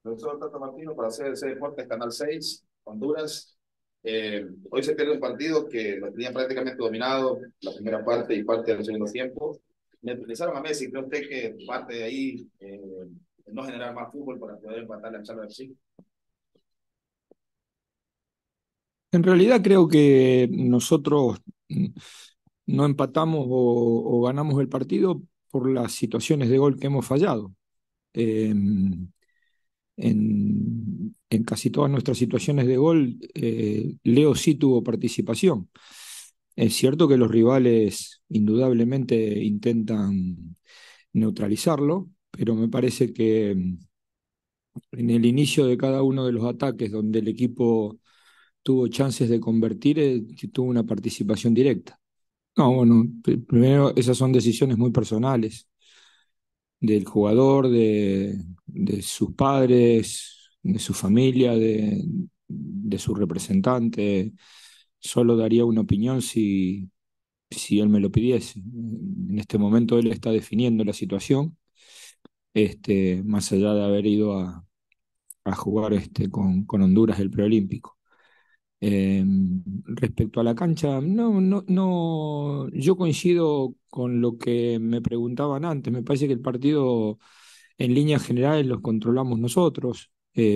Profesor Tata Martino para CDC Deportes, Canal 6 Honduras. Hoy se pierde un partido que lo tenía prácticamente dominado la primera parte y parte del segundo tiempo. Me utilizaron a Messi, ¿cree usted que parte de ahí no generar más fútbol para poder empatar la charla de sí? En realidad creo que nosotros no empatamos o ganamos el partido por las situaciones de gol que hemos fallado. Eh, en casi todas nuestras situaciones de gol, Leo sí tuvo participación. Es cierto que los rivales indudablemente intentan neutralizarlo, pero me parece que en el inicio de cada uno de los ataques donde el equipo tuvo chances de convertir, que tuvo una participación directa. No, bueno, primero esas son decisiones muy personales del jugador, de sus padres, de su familia, de su representante. Solo daría una opinión si él me lo pidiese. En este momento él está definiendo la situación, más allá de haber ido a jugar con Honduras el preolímpico. Eh, Respecto a la cancha, no, yo coincido con lo que me preguntaban antes. Me parece que el partido en líneas generales los controlamos nosotros.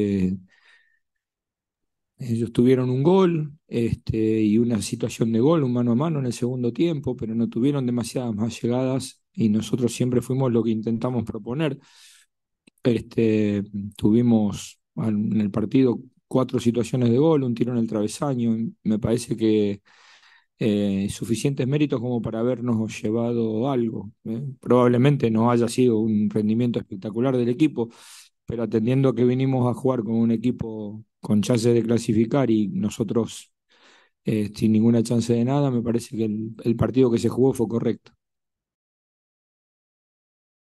Ellos tuvieron un gol, y una situación de gol, un mano a mano en el segundo tiempo, pero no tuvieron demasiadas más llegadas y nosotros siempre fuimos lo que intentamos proponer. Este, Tuvimos en el partido cuatro situaciones de gol, un tiro en el travesaño. Me parece que suficientes méritos como para habernos llevado algo. Probablemente no haya sido un rendimiento espectacular del equipo, pero atendiendo a que vinimos a jugar con un equipo con chances de clasificar y nosotros sin ninguna chance de nada, me parece que el partido que se jugó fue correcto.